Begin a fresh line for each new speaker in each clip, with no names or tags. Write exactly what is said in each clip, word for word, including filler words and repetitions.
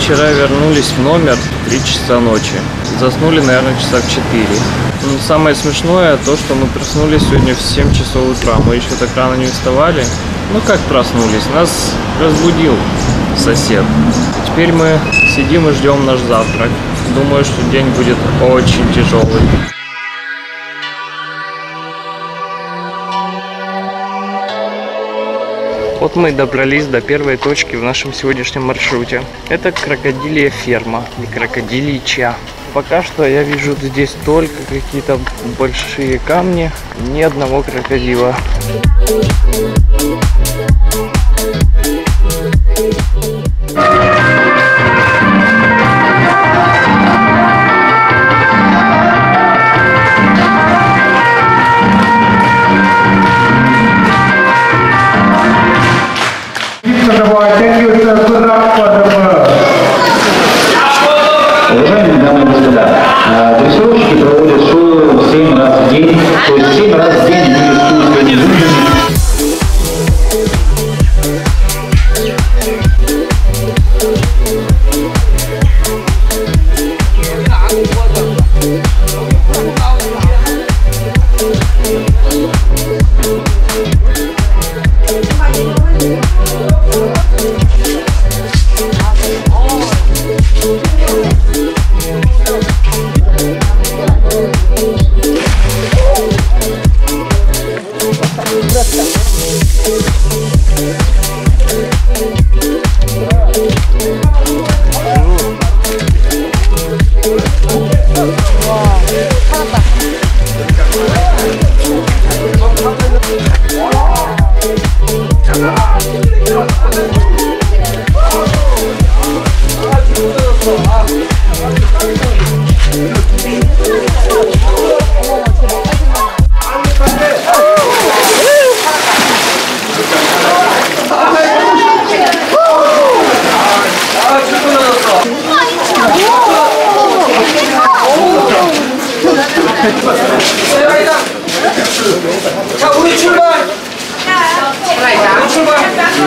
вчера вернулись в номер в три часа ночи. Заснули, наверное, часа в четыре. Но самое смешное то, что мы проснулись сегодня в семь часов утра. Мы еще так рано не вставали. Ну как проснулись? Нас разбудил сосед. Теперь мы сидим и ждем наш завтрак. Думаю, что день будет очень тяжелый. Вот мы и добрались до первой точки в нашем сегодняшнем маршруте. Это крокодилья ферма, не крокодильичья. Пока что я вижу здесь только какие-то большие камни, ни одного крокодила.
Уважаемые дамы и господа, дрессировщики проводят шоу семь раз в день, то есть семь раз в день они рискуют.
자, 우리 출발! 우리 출발!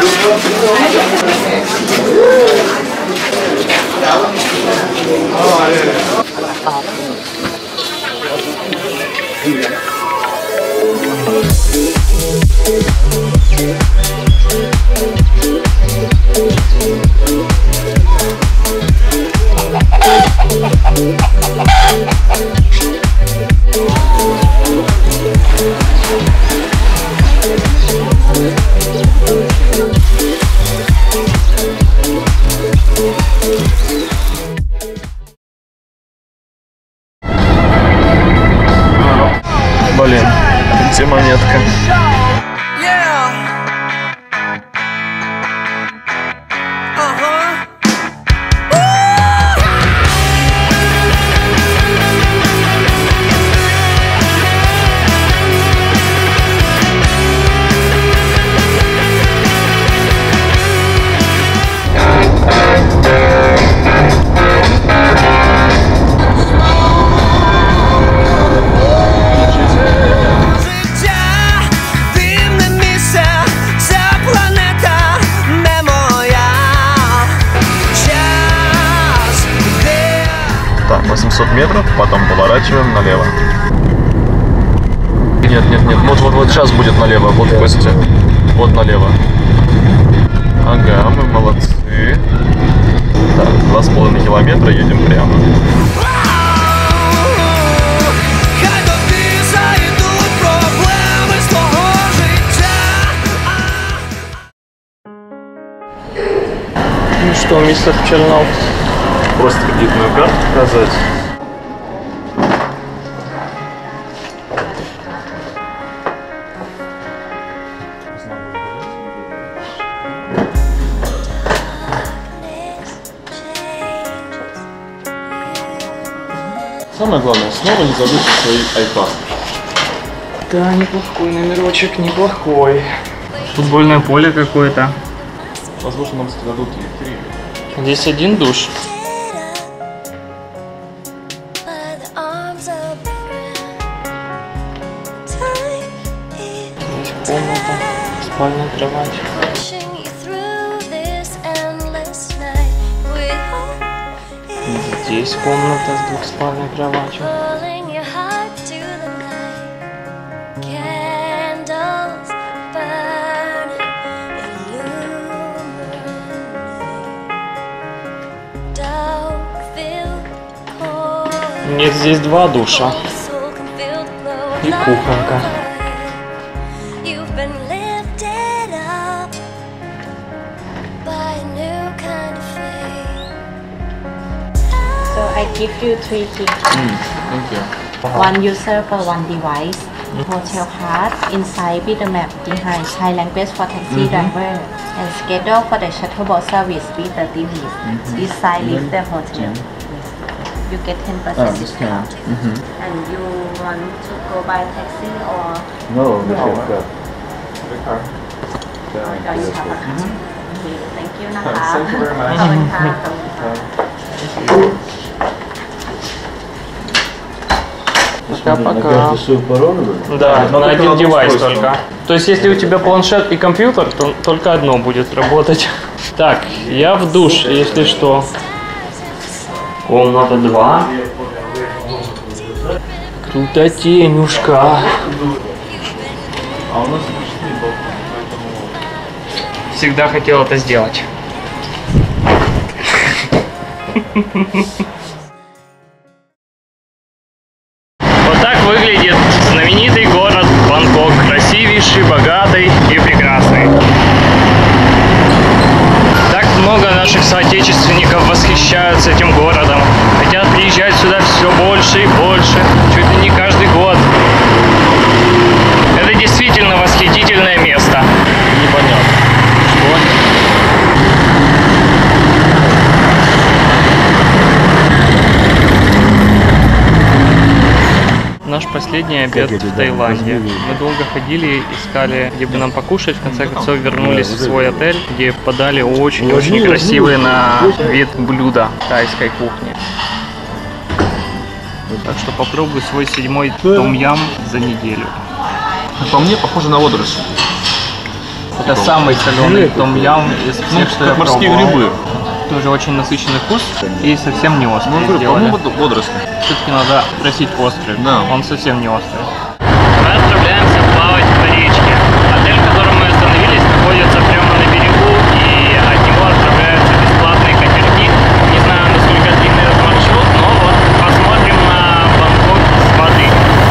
Блин, где монетка?
восемьсот метров, потом поворачиваем налево. Нет, нет, нет, вот, вот, вот сейчас будет налево, вот Костя, вот налево. Ага, мы молодцы. Так, два с половиной километра едем прямо.
Ну что, мистер Чернов?
Просто кредитную карту показать. Самое главное, снова не забудьте свой iPad.
Да, неплохой номерочек, неплохой. Футбольное поле какое-то.
Возможно, нам дадут три.
Здесь один душ. Здесь комната, спальная кровать. здесь комната с двухспальной кроватью. Нет, здесь два душа и кухонка.
So I give you three things.
Mm, thank you.
One user for one device. Hotel card inside with the map behind. Thai language for taxi driver. And schedule for the shuttle bus service with thirty minutes. This side leave the hotel. You get ten percent
Oh, discount.
discount.
Mm-hmm.
And you want to go by taxi or
No, we
No.
have got.
or you have a car? Okay, thank you นะคะ
Thank you very much.
ขอบคุณค่ะขอบคุณค่ะ
Пока-пока.
Пока.
Да,
Но
на
только
один
одно
девайс
устройство.
только. То есть, если у тебя планшет и компьютер, то только одно будет работать. Так, я в душ, если что. Комната два. Крутотенюшка.
А у нас
Всегда хотел это сделать. Вот так выглядит знаменитый город Бангкок. Красивейший, богатый и прекрасный. Так много наших соотечественников восхищаются этим городом. Хотят приезжать сюда все больше и больше. Чуть ли не каждый год. Это действительно восхитительное место.
непонятно.
Наш последний обед в Таиланде. Мы долго ходили, искали, где бы нам покушать. В конце концов вернулись в свой отель, где подали очень-очень красивые на вид блюда тайской кухни. Так что попробую свой седьмой том-ям за неделю.
По мне похоже на водоросли.
Это самый соленый том-ям из всех,
Ну,
что я
как морские
пробовал.
грибы.
Тоже очень насыщенный вкус и совсем не острый
Ну, говорю,
сделали.
по-моему, вод- водоросли.
Все-таки надо просить острый.
Да.
Он совсем не острый. Мы отправляемся плавать по речке. Отель, в котором мы остановились, находится прямо на берегу, и от него отправляются бесплатные катерки. Не знаю, насколько длинный этот маршрут, но вот посмотрим на Бангкок с воды.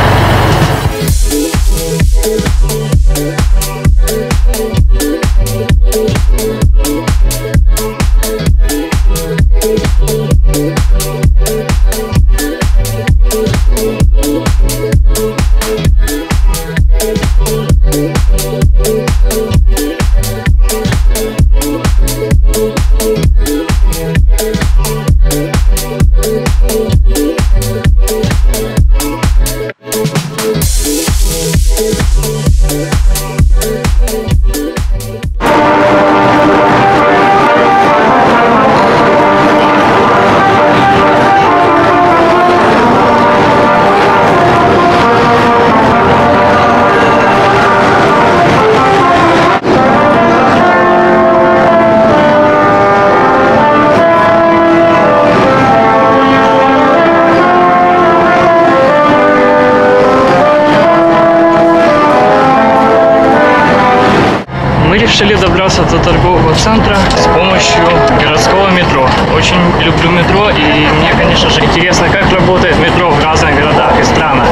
Мы решили добраться до торгового центра с помощью городского метро. Очень люблю метро, и мне, конечно же, интересно, как работает метро в разных городах и странах.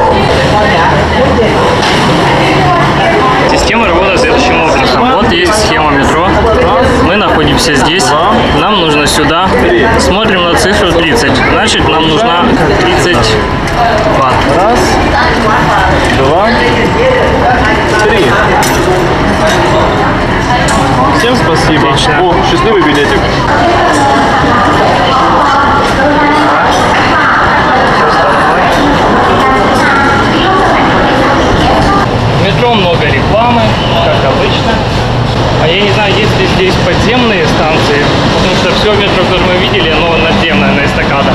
Система работает следующим образом. Вот есть схема метро. Мы находимся здесь. Нам нужно сюда. Смотрим на цифру тридцать. Значит, нам нужна тридцать бат. Раз, два,
Три. Всем спасибо.
Отлично.
О, счастливый билетик.
В метро много рекламы, как обычно. А я не знаю, есть ли здесь подземные станции, потому что все метро, которое мы видели, оно надземное, на эстакадах.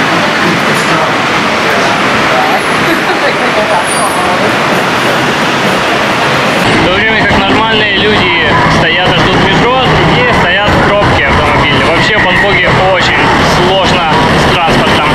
В то время как нормальные люди стоят и ждут метро, другие стоят в пробке автомобильной. Вообще в Бангкоке очень сложно с транспортом.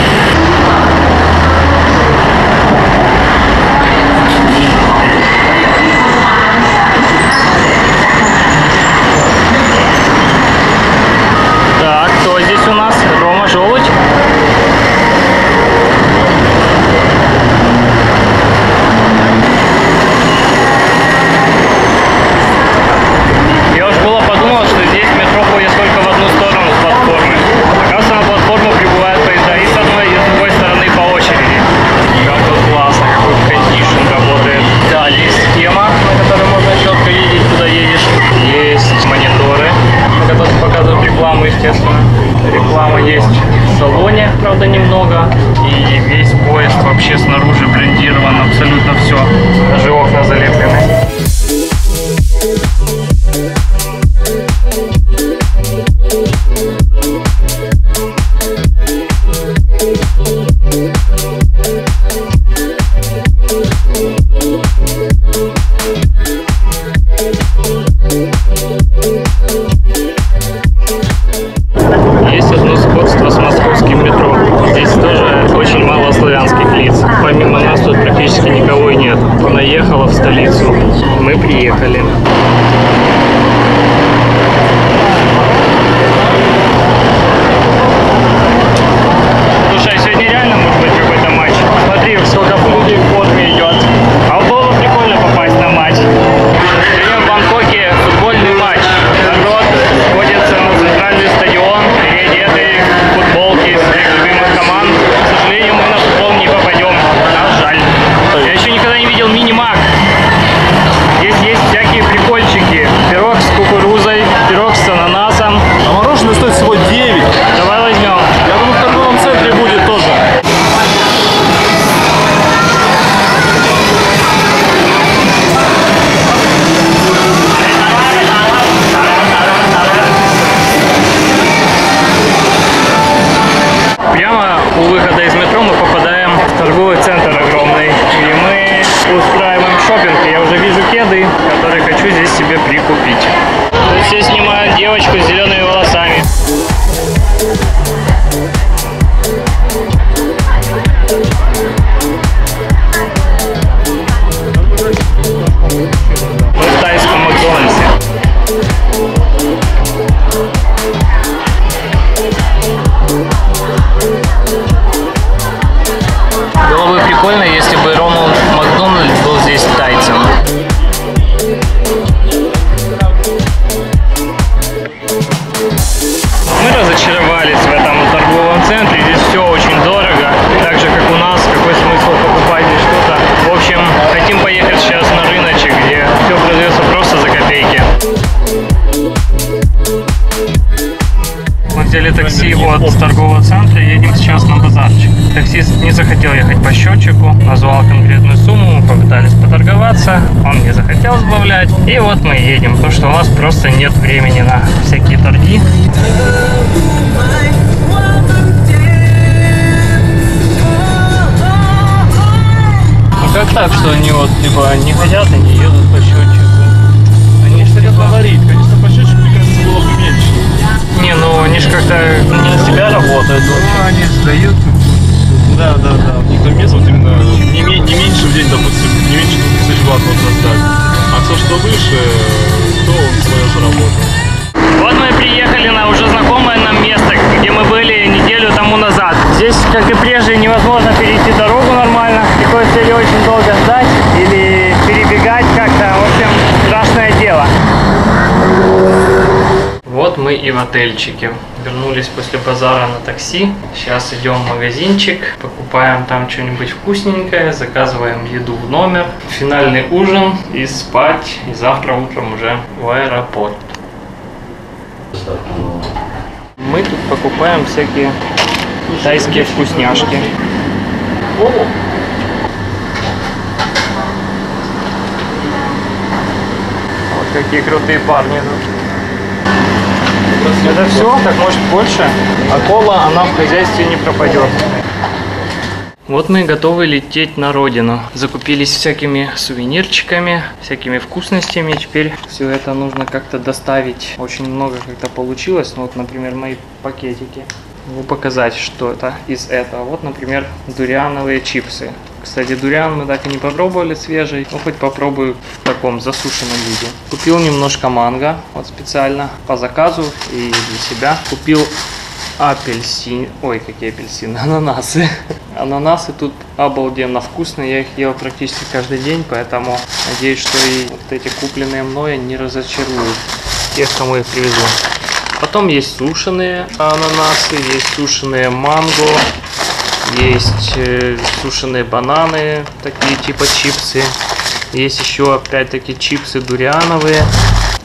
рекламу, естественно. Реклама есть в салоне, правда, немного. И весь поезд вообще снаружи брендирован, абсолютно все. Даже окна залеплены. Есть одно сходство с московским метро. Здесь тоже очень мало славянских лиц. Помимо нас тут практически никого и нет. Она ехала в столицу. Мы приехали. Слушай, сегодня реально может быть какой-то матч. Смотри, сколько людей в форме идет. А вот было бы прикольно попасть на матч. Сегодня в Бангкоке футбольный матч. Народ сходится на центральный стадион, переодетые в футболки своих любимых команд. К сожалению, мы на футбол не попадем. Нам жаль. Я еще никогда не видел мини-мак. Здесь есть всякие прикольчики. Пирог с кукурузой, пирог с ананасом.
А мороженое стоит всего девять.
Давай возьмем.
Я думаю, в торговом центре будет тоже.
Прямо у выхода из метро мы попадаем в торговый центр огромный. И мы устраиваем шопинг. Я уже вижу кеды, которые хочу здесь себе прикупить. Тут все снимают девочку с зелеными волосами. Мы в тайском Макдональдсе. Было бы прикольно, если бы Рональд Макдональд был здесь тайцем. Мы разочаровались в этом торговом центре. Здесь все очень дорого. Так же, как у нас. Какой смысл покупать здесь что-то? В общем, хотим поехать сейчас на рыночек, где все продается просто за копейки. Мы взяли такси от торгового центра и едем сейчас на базарчик. Таксист не захотел ехать по счетчику, назвал конкретную сумму, мы попытались поторговаться, он не захотел сбавлять. И вот мы едем, потому что у нас просто нет времени на всякие торги. Ну как так, что они вот типа не хотят и не едут по счетчику? Они что хотят говорить, конечно, по счетчику, мне кажется, было бы меньше. Не, ну они же как-то не на себя работают.
Ну, они сдают. Да, да, да. У них там место вот именно не, не меньше в день, допустим, не меньше двух тысяч бат нужно сдать. А все, что выше, то он свое же работает.
Вот мы приехали на уже знакомое нам место, где мы были неделю тому назад. Здесь, как и прежде, невозможно перейти дорогу нормально. Приходится или очень долго ждать, или перебегать как-то. В общем, страшное дело. Вот мы и в отельчике. Вернулись после базара на такси. Сейчас идем в магазинчик, покупаем там что-нибудь вкусненькое, заказываем еду в номер. Финальный ужин и спать. И завтра утром уже в аэропорт. Мы тут покупаем всякие тайские вкусняшки. Вот какие крутые парни тут. Это все? Так может больше? А кола, она в хозяйстве не пропадет. Вот мы готовы лететь на родину. Закупились всякими сувенирчиками, всякими вкусностями. Теперь все это нужно как-то доставить. Очень много как-то получилось. Ну, вот, например, мои пакетики. Могу показать, что это из этого. Вот, например, дуриановые чипсы. Кстати, дуриан мы так и не попробовали свежий. Ну, хоть попробую в таком засушенном виде. Купил немножко манго. Вот специально по заказу и для себя. Купил апельсин. Ой, какие апельсины. Ананасы. Ананасы тут обалденно вкусные. Я их ел практически каждый день. Поэтому надеюсь, что и вот эти купленные мной не разочаруют тех, кому их привезу. Потом есть сушеные ананасы. Есть сушеные манго. Есть э, сушеные бананы, такие типа чипсы. Есть еще опять-таки чипсы дуриановые.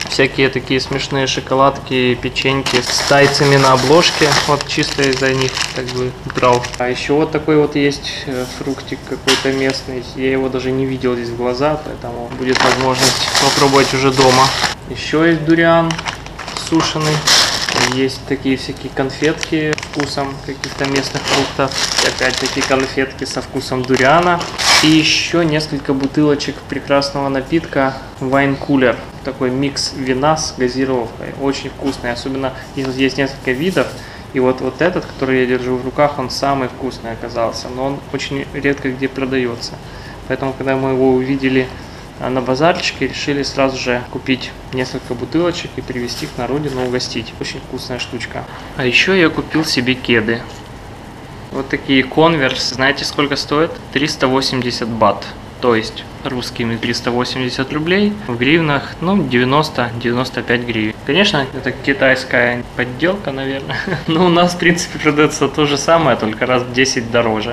Всякие такие смешные шоколадки, печеньки с тайцами на обложке. Вот чисто из-за них как бы брал. А еще вот такой вот есть фруктик какой-то местный. Я его даже не видел здесь в глаза, поэтому будет возможность попробовать уже дома. Еще есть дуриан сушеный. Есть такие всякие конфетки вкусом каких-то местных фруктов. И опять-таки конфетки со вкусом дуриана. И еще несколько бутылочек прекрасного напитка Wine Cooler. Такой микс вина с газировкой. Очень вкусный. Особенно есть несколько видов. И вот, вот этот, который я держу в руках, он самый вкусный оказался. Но он очень редко где продается. Поэтому, когда мы его увидели на базарчике, решили сразу же купить несколько бутылочек и привезти их на родину, угостить. Очень вкусная штучка. А еще я купил себе кеды. Вот такие Converse. Знаете, сколько стоит? триста восемьдесят бат. То есть русскими триста восемьдесят рублей, в гривнах, ну, девяносто — девяносто пять гривен. Конечно, это китайская подделка, наверное. Но у нас, в принципе, продается то же самое, только раз в десять дороже.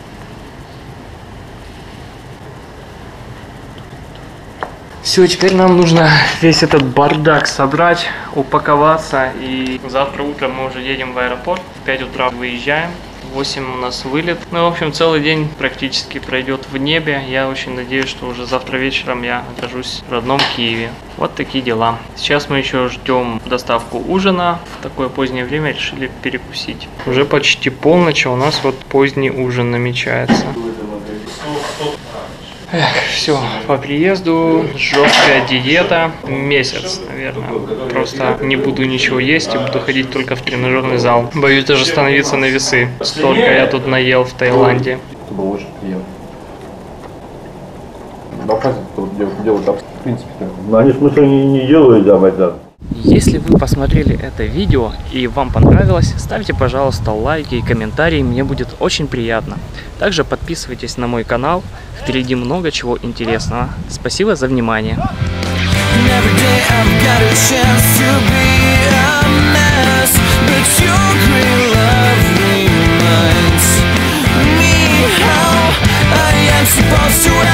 Все, теперь нам нужно весь этот бардак собрать, упаковаться, и завтра утром мы уже едем в аэропорт. В пять утра выезжаем, в восемь у нас вылет. Ну, в общем, целый день практически пройдет в небе. Я очень надеюсь, что уже завтра вечером я окажусь в родном Киеве. Вот такие дела. Сейчас мы еще ждем доставку ужина. В такое позднее время решили перекусить. Уже почти полночь, а у нас вот поздний ужин намечается. Эх, все, по приезду жесткая диета, месяц, наверное. Просто не буду ничего есть и буду ходить только в тренажерный зал. Боюсь даже становиться на весы. Столько я тут наел в Таиланде.
Чтобы лучше приел. Абхазия тут делают, в принципе.
Но они в смысле не, не делают, да, да.
Если вы посмотрели это видео и вам понравилось, ставьте, пожалуйста, лайки и комментарии, мне будет очень приятно. Также подписывайтесь на мой канал, впереди много чего интересного. Спасибо за внимание. Supposed to